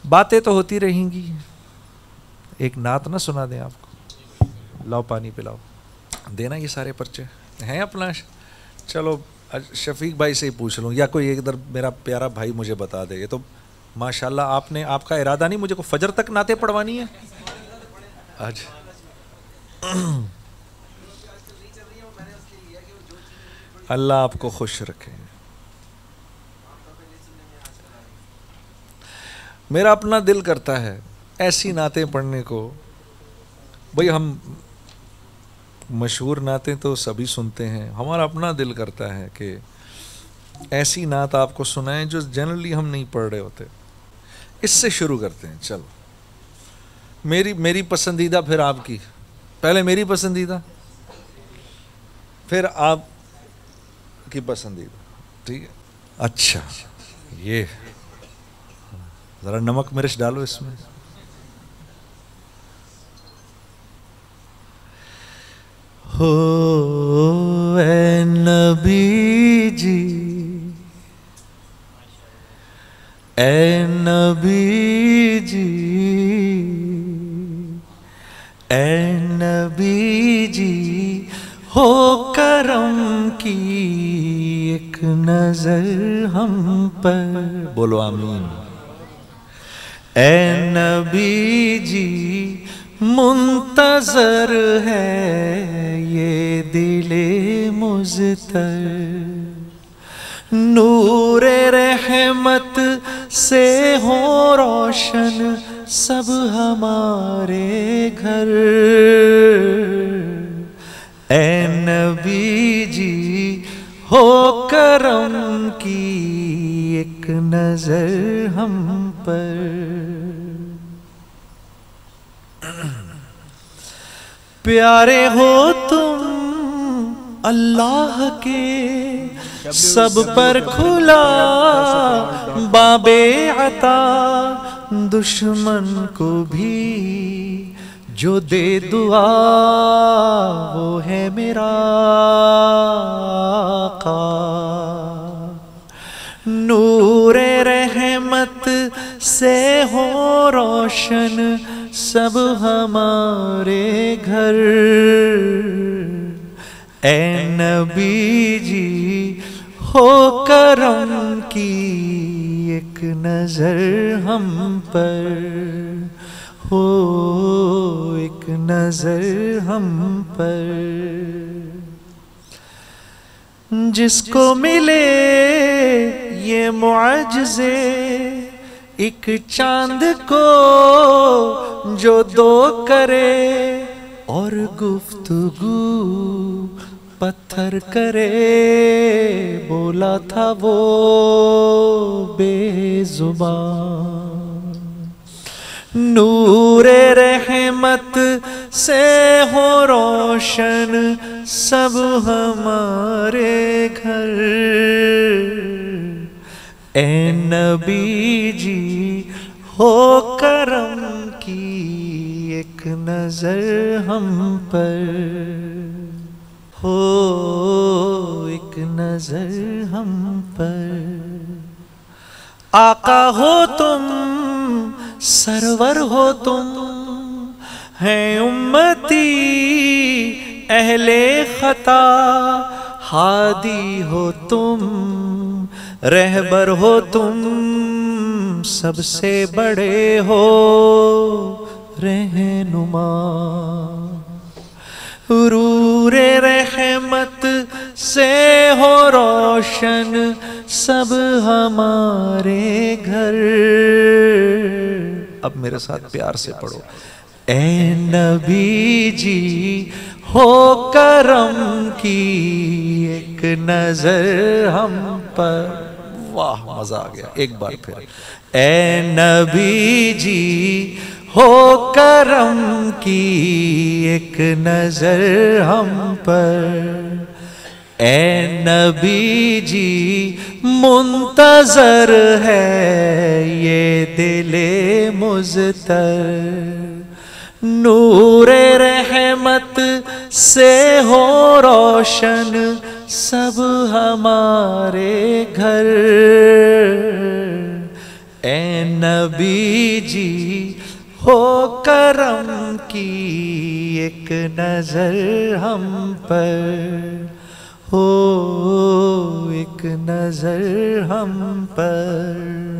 باتیں تو ہوتی رہیں گی، ایک نعت نہ سنا دیں آپ کو؟ لاؤ پانی پلاؤ، دینا یہ سارے پرچے ہیں اپنا. چلو شفیق بھائی سے ہی پوچھ لوں، یا کوئی ایک ادھر میرا پیارا بھائی مجھے بتا دے. یہ تو ماشاءاللہ آپ کا ارادہ نہیں مجھے کو فجر تک نعتیں پڑھوانی ہے آج. اللہ آپ کو خوش رکھے. میرا اپنا دل کرتا ہے ایسی نعتیں پڑھنے کو. بھئی ہم مشہور نعتیں تو سبھی سنتے ہیں، ہمارا اپنا دل کرتا ہے کہ ایسی نعت آپ کو سنائیں جو جنرلی ہم نہیں پڑھ رہے ہوتے. اس سے شروع کرتے ہیں. چلو میری پسندیدہ، پھر آپ کی. پہلے میری پسندیدہ، پھر آپ کی پسندیدہ. ٹھیک ہے؟ اچھا، یہ ذرا نمک مرچ ڈالو اس میں. ہو اے نبی جی، اے نبی جی، اے نبی جی، ہو کرم کی ایک نظر ہم پر. بولو آمین. اے نبی جی، منتظر ہے یہ دل مضطر، نور رحمت سے ہو روشن سب ہمارے گھر. اے نبی جی، ہو کرم کی ایک نظر ہم پر. پیارے ہو تم اللہ کے، سب پر کھلا باب عطا، دشمن کو بھی جو دے دعا وہ ہے میرا آقا. نور رحمت سے ہو روشن سب ہمارے گھر. اے نبی جی، ہو کرم کی ایک نظر ہم پر، ہو ایک نظر ہم پر. جس کو ملے یہ معجزے، ایک چاند کو جو دو کرے، اور گفتگو پتھر کرے، بولا تھا وہ بے زبان. نور رحمت سے ہو روشن سب ہمارے گھر. اے نبی جی، ہو کرم کی ایک نظر ہم پر، ہو ایک نظر ہم پر. آقا ہو تم، سرور ہو تم، ہیں امتی اہل خطا. ہادی ہو تم، رہبر ہو تم، سب سے بڑے ہو رہنما. نور رحمت سے ہو روشن سب ہمارے گھر. اب میرے ساتھ پیار سے پڑھو. اے نبی جی، ہو کرم کی ایک نظر ہم پر. واہ مزہ آ گیا. ایک بار پھر. اے نبی جی، ہو کرم کی ایک نظر ہم پر. اے نبی جی، منتظر ہے یہ دل مضطر. نور رحمت سے ہو روشن سب ہمارے گھر. اے نبی جی ہو کرم کی ایک نظر ہم پر، ہو ایک نظر ہم پر،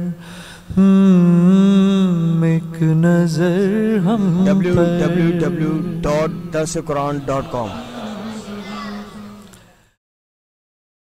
ایک نظر ہم پر۔ www.darsequran.com